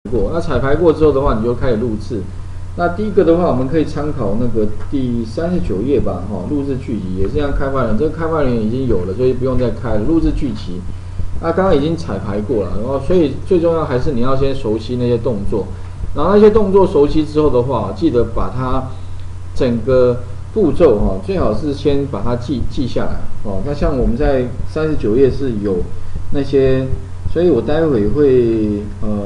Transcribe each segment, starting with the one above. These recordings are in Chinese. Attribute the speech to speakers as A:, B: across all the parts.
A: 过。那彩排过之后的话，你就开始录制。那第一个的话，我们可以参考那个第39页吧，录制剧集也是像开发人，这个开发人已经有了，所以不用再开了。录制剧集，那刚刚已经彩排过了，然后所以最重要还是你要先熟悉那些动作，然后那些动作熟悉之后的话，记得把它整个步骤最好是先把它记下来那像我们在39页是有那些，所以我待会会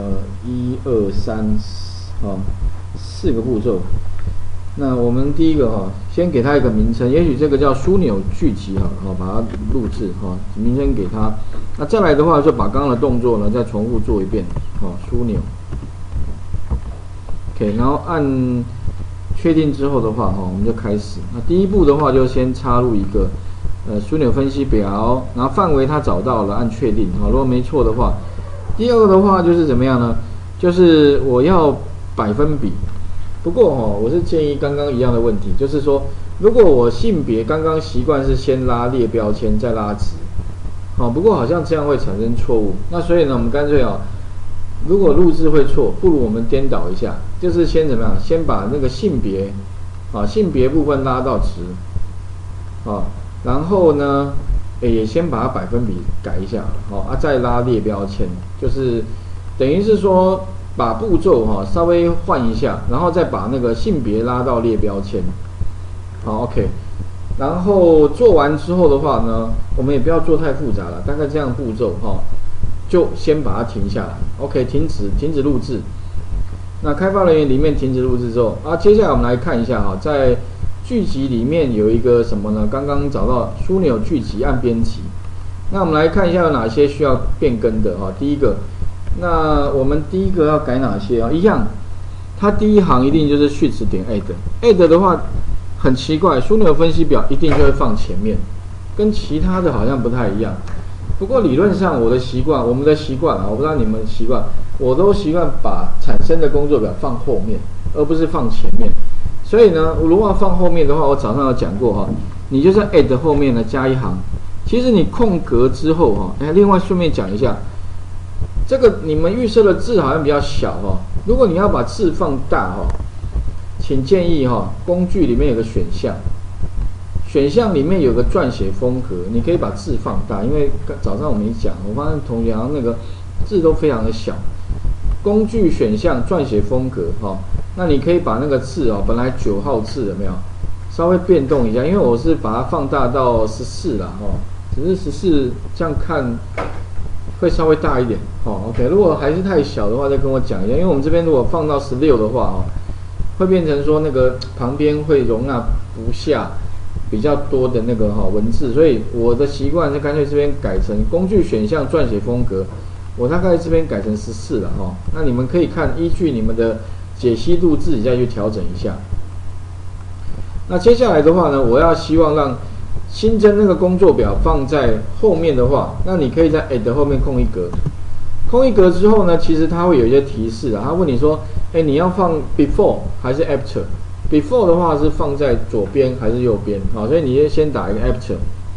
A: 1、2、34个步骤。那我们第一个先给它一个名称，也许这个叫枢纽聚集把它录制名称给它。那再来的话，就把刚刚的动作呢再重复做一遍枢纽。OK， 然后按确定之后的话我们就开始。那第一步的话，就先插入一个枢纽分析表，然后范围它找到了，按确定如果没错的话，第二个的话就是怎么样呢？就是我要百分比。不过我是建议刚刚一样的问题，就是说，如果我性别刚刚习惯是先拉列标签再拉值，不过好像这样会产生错误。那所以呢，我们干脆如果录制会错，不如我们颠倒一下，就是先怎么样？先把那个性别性别部分拉到值然后呢，也先把它百分比改一下再拉列标签，就是等于是说。把步骤稍微换一下，然后再把那个性别拉到列标签。好 ，OK。然后做完之后的话呢，我们也不要做太复杂了，大概这样步骤就先把它停下来。OK， 停止录制。那开发人员里面停止录制之后接下来我们来看一下在剧集里面有一个什么呢？刚刚找到枢纽剧集按编辑。那我们来看一下有哪些需要变更的第一个。那我们第一个要改哪些一样，它第一行一定就是序词点 add 的话很奇怪，枢纽分析表一定就会放前面，跟其他的好像不太一样。不过理论上我们的习惯我不知道你们习惯，我都习惯把产生的工作表放后面，而不是放前面。所以呢，如果要放后面的话，我早上有讲过你就在 add 后面呢加一行。其实你空格之后另外顺便讲一下。这个你们预设的字好像比较小如果你要把字放大请建议工具里面有个选项里面有个撰写风格，你可以把字放大，因为早上我没讲，我发现同学好像那个字都非常的小。工具选项撰写风格那你可以把那个字本来9号字有没有稍微变动一下，因为我是把它放大到14啦只是14这样看。会稍微大一点OK， 如果还是太小的话，再跟我讲一下，因为我们这边如果放到16的话会变成说那个旁边会容纳不下比较多的那个文字，所以我的习惯就干脆这边改成工具选项撰写风格，我大概这边改成14了那你们可以看依据你们的解析度自己再去调整一下。那接下来的话呢，我要希望让新增那个工作表放在后面的话，那你可以在 add 后面空一格。空一格之后呢，其实它会有一些提示他问你说，你要放 before 还是 after？before 的话是放在左边还是右边？所以你先打一个 after。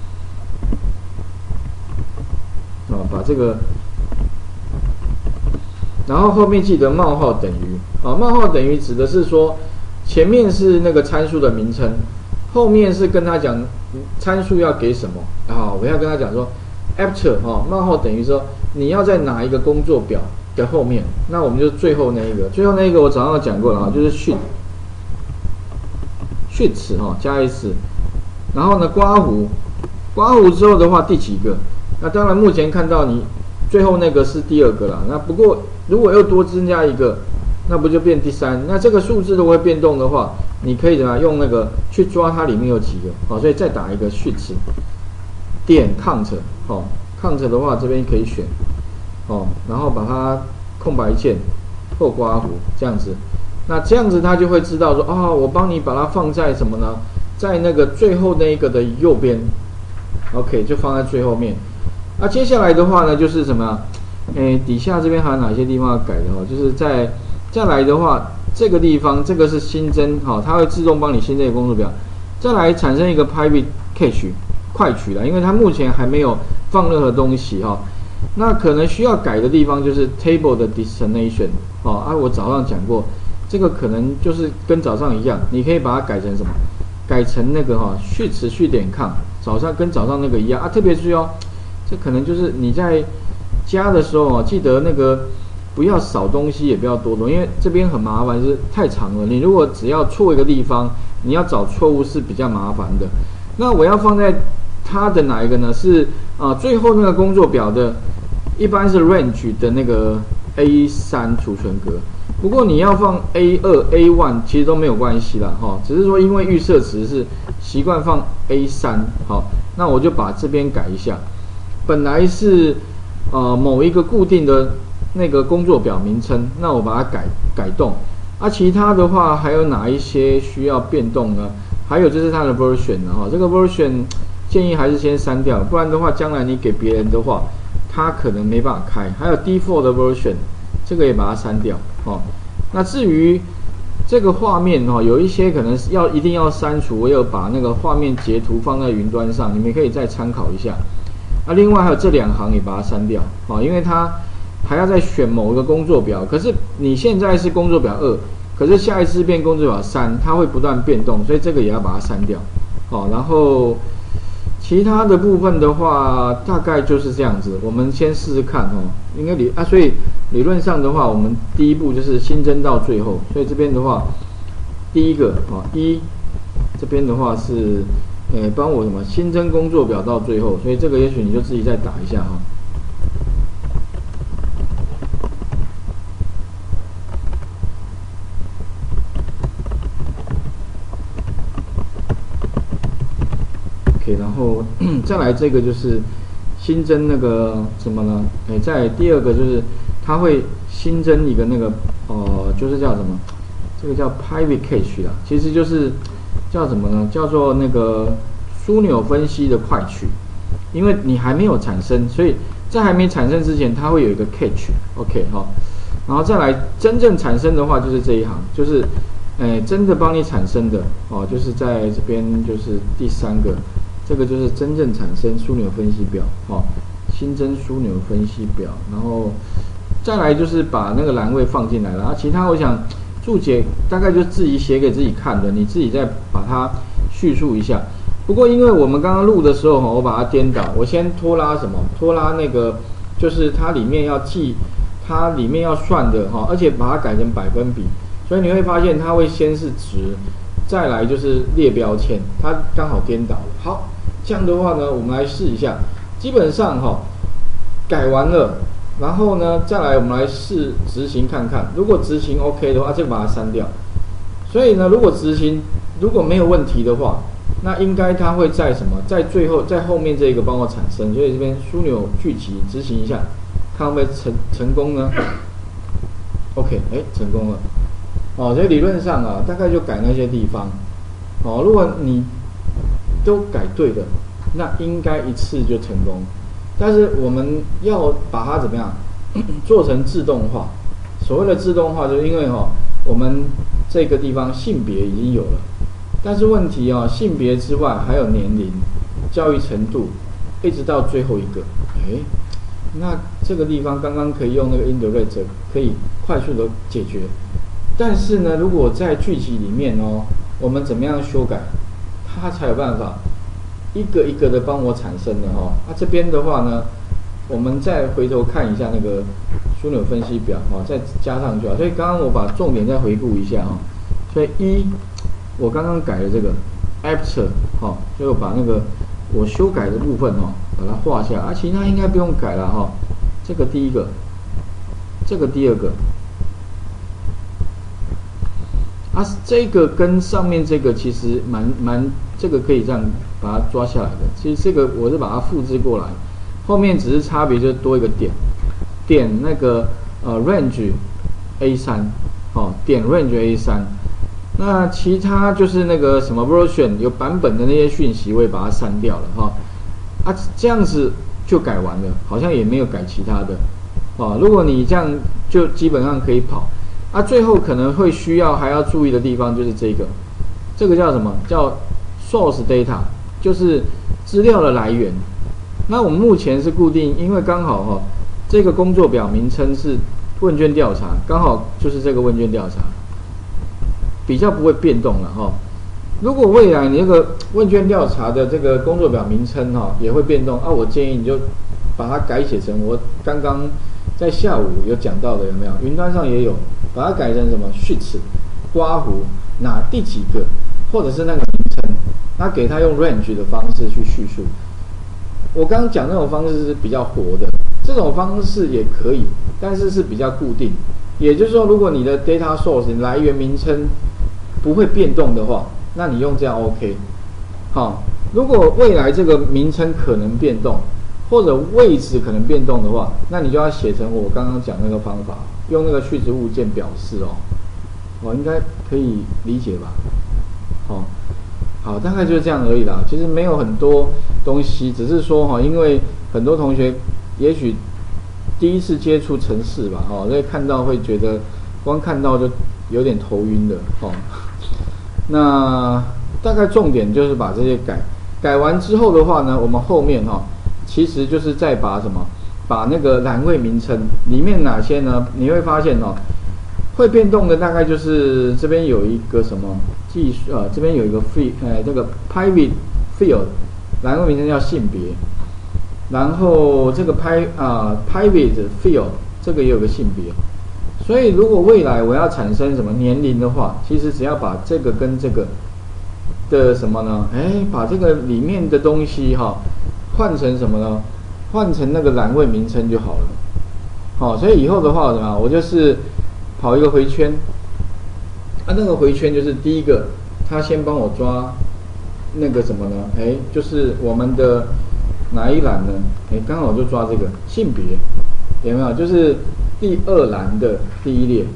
A: 把这个，然后后面记得冒号等于。冒号等于指的是说，前面是那个参数的名称，后面是跟他讲。参数要给什么我要跟他讲说 after 冒号等于说你要在哪一个工作表的后面，那我们就最后那一个我早上讲过了就是序词加一次，然后呢刮胡之后的话第几个？那当然目前看到你最后那个是第2个啦，那不过如果又多增加一个，那不就变第3？那这个数字如果会变动的话，你可以怎么样用那个去抓它里面有几个所以再打一个序词点 count count 的话这边可以选然后把它空白键或刮胡这样子，那这样子它就会知道说我帮你把它放在什么呢？在那个最后那一个的右边 ，OK 就放在最后面。那接下来的话呢，就是什么？底下这边还有哪些地方要改的就是再来的话，这个地方这个是新增它会自动帮你新增一个工作表，再来产生一个 private cache 快取了，因为它目前还没有放任何东西那可能需要改的地方就是 table 的 destination 我早上讲过，这个可能就是跟早上一样，你可以把它改成什么？改成那个续持续点 com， 早上跟早上那个一样特别是这可能就是你在加的时候记得那个不要少东西，也不要多东西，因为这边很麻烦，是太长了。你如果只要错一个地方，你要找错误是比较麻烦的。那我要放在它的哪一个呢？是最后那个工作表的，一般是 range 的那个 A3 储存格。不过你要放 A2、A1 其实都没有关系啦只是说因为预设值是习惯放 A3 那我就把这边改一下。本来是某一个固定的那个工作表名称，那我把它改动。其他的话还有哪一些需要变动呢？还有就是它的 version 这个 version 建议还是先删掉，不然的话将来你给别人的话，他可能没办法开。还有 default 的 version， 这个也把它删掉那至于这个画面有一些可能是一定要删除，我有把那个画面截图放在云端上，你们可以再参考一下。另外还有这2行也把它删掉因为它还要再选某一个工作表，可是你现在是工作表2，可是下一次变工作表3，它会不断变动，所以这个也要把它删掉然后其他的部分的话大概就是这样子，我们先试试看应该所以理论上的话，我们第一步就是新增到最后，所以这边的话第一个这边的话是帮我新增工作表到最后，所以这个也许你就自己再打一下OK， 然后再来这个就是新增那个什么呢？再第二个就是它会新增一个那个就是叫什么？这个叫 private cache 啦，其实就是叫什么呢？叫做那个枢纽分析的快取，因为你还没有产生，所以在还没产生之前，它会有一个 cache，OK 然后再来真正产生的话，就是这一行，就是真的帮你产生的就是在这边就是第3个。这个就是真正产生枢纽分析表新增枢纽分析表，然后再来就是把那个栏位放进来了其他我想注解大概就自己写给自己看的，你自己再把它叙述一下。不过因为我们刚刚录的时候我把它颠倒，我先拖拉什么？拖拉那个就是它里面要记，它里面要算的而且把它改成百分比，所以你会发现它会先是值，再来就是列标签，它刚好颠倒了。好。这样的话呢，我们来试一下。基本上改完了，然后呢，再来我们来试执行看看。如果执行 OK 的话，就把它删掉。所以呢，如果执行如果没有问题的话，那应该它会在什么？在最后，在后面这个帮我产生。所以这边枢纽聚集执行一下，看会不会成功呢 ？OK， 成功了。所以理论上大概就改那些地方。如果你都改对的，那应该一次就成功。但是我们要把它怎么样做成自动化？所谓的自动化，就是因为我们这个地方性别已经有了，但是问题性别之外还有年龄、教育程度，一直到最后一个。那这个地方刚刚可以用那个 indirect 可以快速的解决。但是呢，如果在剧集里面我们怎么样修改？它才有办法一个一个的帮我产生的这边的话呢，我们再回头看一下那个枢纽分析表再加上去所以刚刚我把重点再回顾一下所以我刚刚改了这个 after 所以我把那个我修改的部分把它画下其他应该不用改了这个第一个，这个第二个。这个跟上面这个其实蛮这个可以这样把它抓下来的。其实这个我是把它复制过来，后面只是差别就是多一个点那个range A3 点 range A3。那其他就是那个什么 version 有版本的那些讯息，我也把它删掉了这样子就改完了，好像也没有改其他的如果你这样就基本上可以跑。最后可能会需要还要注意的地方就是这个叫什么？叫 source data， 就是资料的来源。那我们目前是固定，因为刚好这个工作表名称是问卷调查，刚好就是这个问卷调查，比较不会变动了哈。如果未来你那个问卷调查的这个工作表名称哈也会变动啊，我建议你就把它改写成我刚刚在下午有讲到的，有没有？云端上也有，把它改成什么sheets刮胡第几个，或者是那个名称，那给它用 range 的方式去叙述。我刚刚讲那种方式是比较活的，这种方式也可以，但是是比较固定。也就是说，如果你的 data source 来源名称不会变动的话，那你用这样 OK。好，如果未来这个名称可能变动，或者位置可能变动的话，那你就要写成我刚刚讲那个方法，用那个序子物件表示哦。我应该可以理解吧？好，大概就是这样而已啦。其实没有很多东西，只是说因为很多同学也许第一次接触程式吧，所以看到会觉得光看到就有点头晕的那大概重点就是把这些改完之后的话呢，我们后面其实就是再把那个栏位名称里面哪些呢？你会发现会变动的大概就是这边有一个什么这边有一个这个 private field 栏位名称叫性别，然后这个private field 这个也有个性别，所以如果未来我要产生什么年龄的话，其实只要把这个跟这个的什么呢？把这个里面的东西换成什么呢？换成那个栏位名称就好了。所以以后的话我就是跑一个回圈，那个回圈就是第一个，他先帮我抓那个什么呢？就是我们的哪一栏呢？刚好就抓这个性别，有没有？就是第2栏的第1列，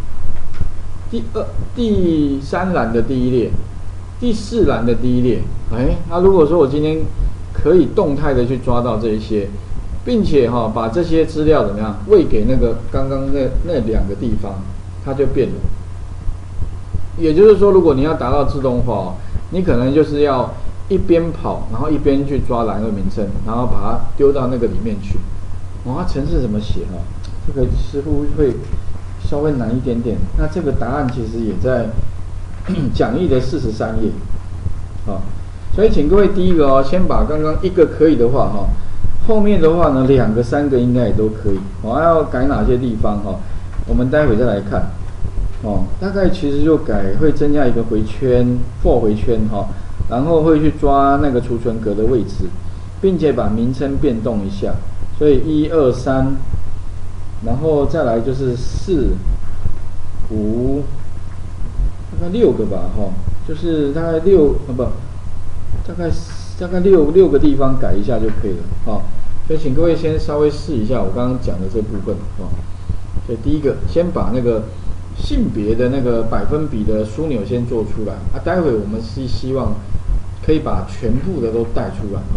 A: 第3栏的第1列，第4栏的第1列。那如果说我今天可以动态的去抓到这一些，并且把这些资料怎么样喂给那个刚刚那2个地方，它就变了。也就是说，如果你要达到自动化你可能就是要一边跑，然后一边去抓栏位名称，然后把它丢到那个里面去。它程式怎么写这个似乎会稍微难一点点。那这个答案其实也在讲义的43页。所以请各位第一个先把刚刚一个可以的话后面的话呢2个3个应该也都可以。要改哪些地方我们待会再来看。大概其实就会增加一个回圈 for 回圈然后会去抓那个储存格的位置，并且把名称变动一下。所以1、2、3，然后再来就是4、5，大概6个吧就是大概大概六个地方改一下就可以了所以请各位先稍微试一下我刚刚讲的这部分所以第一个先把那个性别的那个百分比的枢纽先做出来待会我们是希望可以把全部的都带出来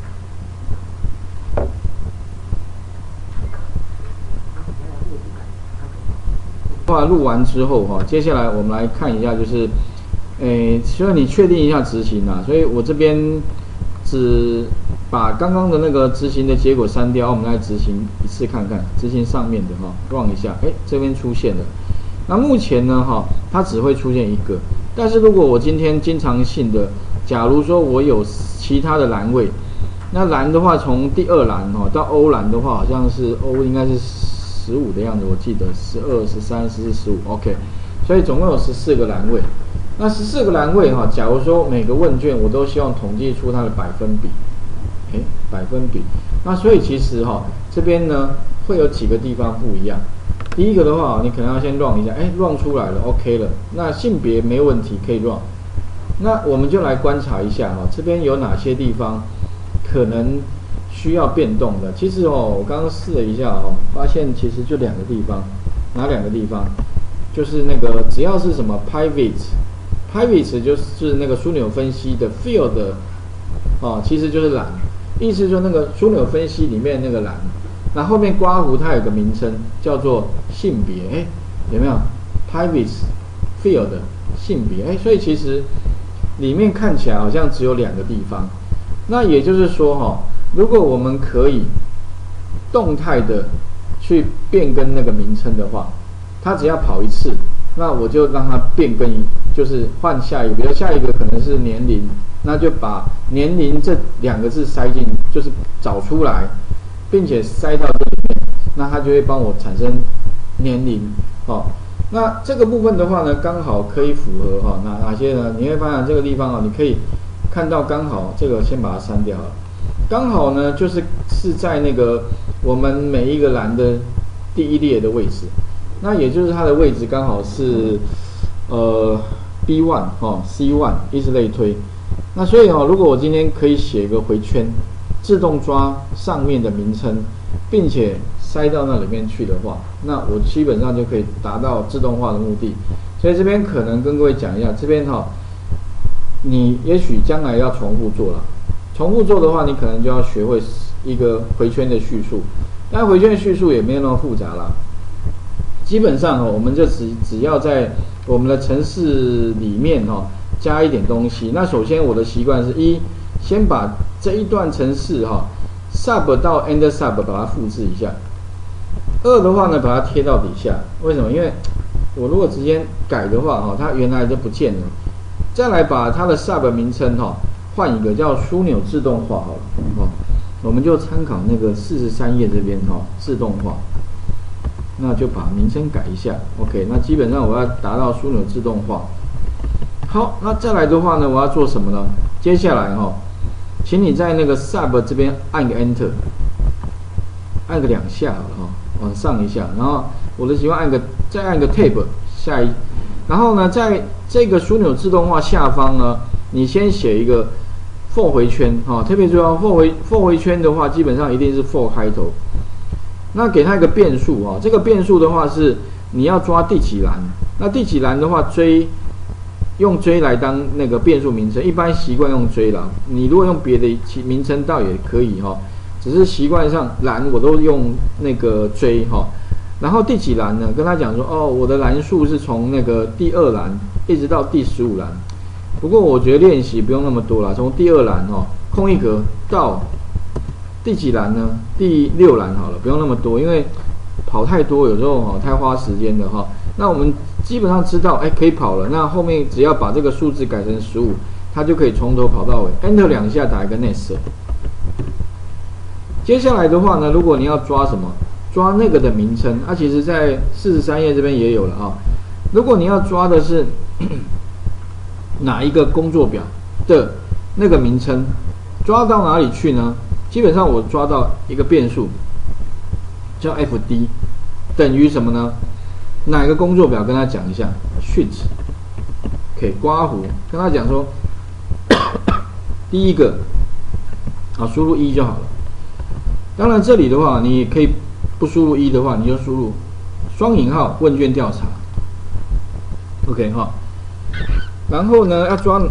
A: 录完之后接下来我们来看一下就是需要你确定一下执行所以我这边只把刚刚的那个执行的结果删掉，我们来执行一次看看，执行上面的run 一下，这边出现了。那目前呢它只会出现一个，但是如果我今天经常性的，假如说我有其他的栏位，那栏的话从第2栏到 O 栏的话，好像是 O 应该是15的样子，我记得12、13、14、15 ，OK， 所以总共有14个栏位。那14个栏位假如说每个问卷我都希望统计出它的百分比，百分比。那所以其实这边呢会有几个地方不一样。第一个的话，你可能要先 run 一下，run 出来了 ，OK 了。那性别没问题，可以 run。那我们就来观察一下这边有哪些地方可能需要变动的。其实我刚刚试了一下发现其实就2个地方，哪2个地方？就是那个只要是什么 private 就是那个枢纽分析的 field 其实就是栏，意思就是那个枢纽分析里面那个栏，那后面刮胡它有个名称叫做性别，有没有 private field 性别？所以其实里面看起来好像只有2个地方。那也就是说如果我们可以动态的去变更那个名称的话，它只要跑一次，那我就让它变更就是换下一个，比如下一个可能是年龄，那就把年龄这2个字塞进，就是找出来，并且塞到这里面，那它就会帮我产生年龄哦。那这个部分的话呢，刚好可以符合哈哪些呢？你会发现这个地方啊，你可以看到刚好这个先把它删掉了，刚好呢是在那个我们每一个栏的第一列的位置，那也就是它的位置刚好是B1 C1 以此类推。那所以如果我今天可以写个回圈，自动抓上面的名称，并且塞到那里面去的话，那我基本上就可以达到自动化的目的。所以这边可能跟各位讲一下，这边你也许将来要重复做了。重复做的话，你可能就要学会一个回圈的叙述。但回圈叙述也没有那么复杂啦。基本上我们就只要在我们的程式里面加一点东西。那首先我的习惯是先把这一段程式sub 到 end sub 把它复制一下。2的话呢，把它贴到底下。为什么？因为我如果直接改的话它原来就不见了。再来把它的 sub 名称换一个叫枢纽自动化好了我们就参考那个43页这边自动化，那就把名称改一下。OK， 那基本上我要达到枢纽自动化。好，那再来的话呢，我要做什么呢？接下来请你在那个 sub 这边按个 enter， 按个2下好了往上一下，然后我的习惯再按个 tab 然后呢，在这个枢纽自动化下方呢，你先写一个 for 回圈特别注意for 回圈的话，基本上一定是 for 开头。那给它一个变数这个变数的话是你要抓第几栏，那第几栏的话用追来当那个变数名称，一般习惯用追啦。你如果用别的名称倒也可以只是习惯上栏我都用那个追然后第几栏呢？跟他讲说我的栏数是从那个第2栏一直到第15栏。不过我觉得练习不用那么多啦，从第2栏空一格到第几栏呢？第6栏好了，不用那么多，因为跑太多有时候太花时间的那我们基本上知道可以跑了，那后面只要把这个数字改成15，它就可以从头跑到尾。Enter 2下打一个 next。接下来的话呢，如果你要抓什么？抓那个的名称，其实在43页这边也有了如果你要抓的是哪一个工作表的那个名称，抓到哪里去呢？基本上我抓到一个变数叫 fd 等于什么呢？哪个工作表跟他讲一下 sheet 可以刮胡跟他讲说第一个输入1就好了。当然这里的话你也可以不输入1的话，你就输入双引号问卷调查 OK 然后呢要抓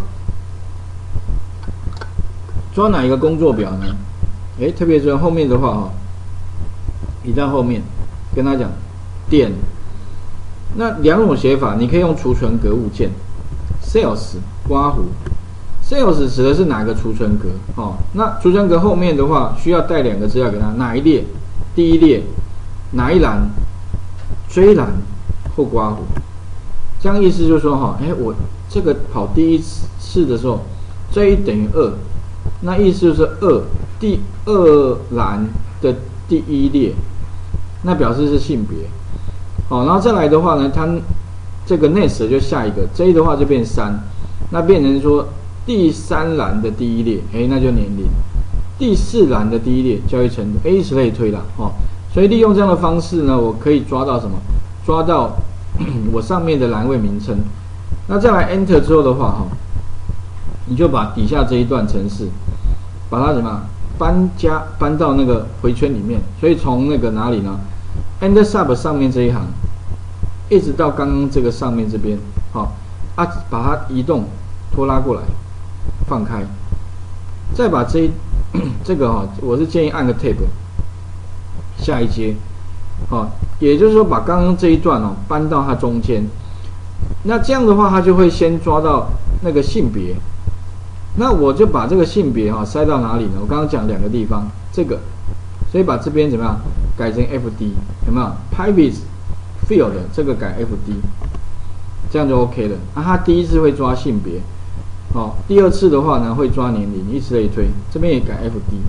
A: 哪一个工作表呢？特别是后面的话你在后面跟他讲点，那2种写法，你可以用储存格物件 sales 刮胡 sales 指的是哪个储存格那储存格后面的话需要带2个资料给他，哪一列？第一列哪一栏？追栏或刮胡。这样意思就是说我这个跑第一次的时候追等于2，那意思就是第2栏的第一列，那表示是性别然后再来的话呢，它这个 next 就下一个 J 的话就变3，那变成说第3栏的第一列那就年龄，第4栏的第一列教育程度以此类推啦所以利用这样的方式呢，我可以抓到什么？抓到我上面的栏位名称。那再来 Enter 之后的话你就把底下这一段程式把它什么搬到那个回圈里面。所以从那个哪里呢？ Enter Sub 上面这一行一直到刚刚这个上面这边把它移动拖拉过来放开，再把这个我是建议按个 Tab 下一阶也就是说把刚刚这一段搬到它中间。那这样的话它就会先抓到那个性别，那我就把这个性别塞到哪里呢？我刚刚讲2个地方，这个所以把这边怎么样改成 FD， 有没有 ？Private field 这个改 FD， 这样就 OK 了。那它第一次会抓性别，好，第二次的话呢会抓年龄，以此类推。这边也改 FD，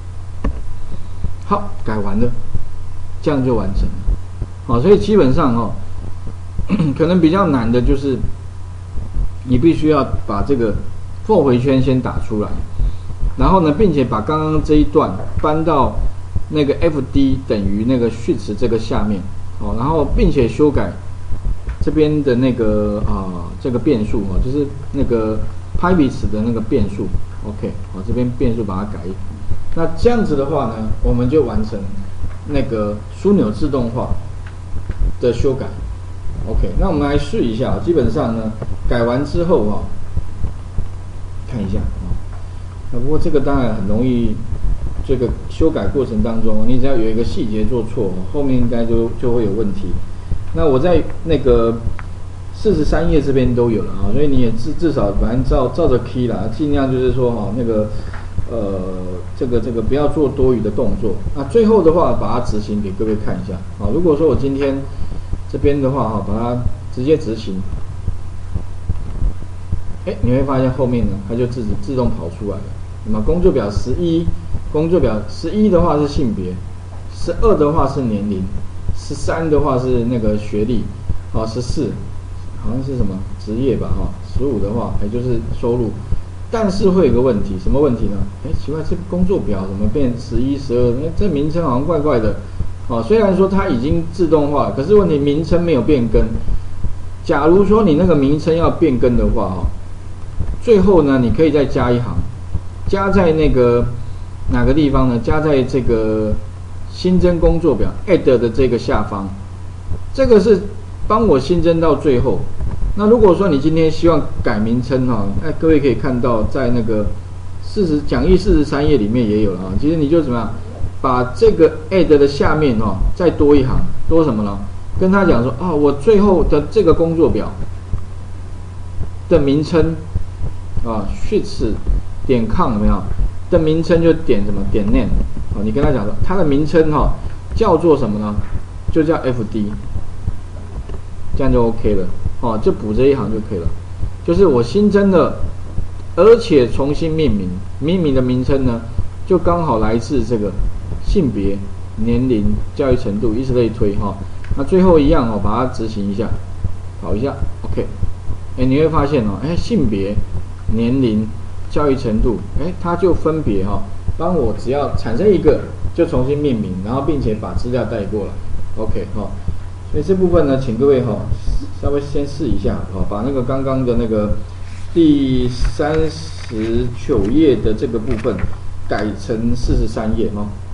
A: 好，改完了，这样就完成了。好，所以基本上哦，可能比较难的就是你必须要把这个 for 回圈先打出来，然后呢，并且把刚刚这一段搬到那个 FD 等于那个序词这个下面，哦，然后并且修改这边的那个这个变数哦，就是那个 Pybits 的那个变数 ，OK， 好，这边变数把它改。那这样子的话呢，我们就完成那个枢纽自动化的修改。OK， 那我们来试一下，基本上呢，改完之后啊，看一下啊，不过这个当然很容易，这个修改过程当中，你只要有一个细节做错，后面应该就会有问题。那我在那个43页这边都有了啊，所以你也至少反正照着 key 啦，尽量就是说哈那个这个不要做多余的动作。那最后的话，把它执行给各位看一下啊。如果说我今天这边的话哈，把它直接执行，你会发现后面呢，它就自动跑出来了。那么工作表11，工作表11的话是性别，12的话是年龄，13的话是那个学历，啊14好像是什么职业吧哈，15的话也就是收入。但是会有个问题，什么问题呢？奇怪，这个工作表怎么变11、12？这名称好像怪怪的。虽然说它已经自动化了，可是问题名称没有变更。假如说你那个名称要变更的话，最后呢，你可以再加一行，加在那个哪个地方呢？加在这个新增工作表 add 的这个下方，这个是帮我新增到最后。那如果说你今天希望改名称各位可以看到在那个讲义43页里面也有了啊。其实你就怎么样，把这个 add 的下面再多一行，多什么呢？跟他讲说我最后的这个工作表的名称sheets 点 com 有没有的名称就点什么点 name 你跟他讲说它的名称叫做什么呢？就叫 FD， 这样就 OK 了就补这一行就可以了。就是我新增了，而且重新命名的名称呢，就刚好来自这个性别、年龄、教育程度，以此类推那最后一样把它执行一下，跑一下 OK。你会发现性别、年龄、教育程度，它就分别帮我只要产生一个就重新命名，然后并且把资料带过来 OK 所以这部分呢，请各位稍微先试一下把那个刚刚的那个第39页的这个部分改成43页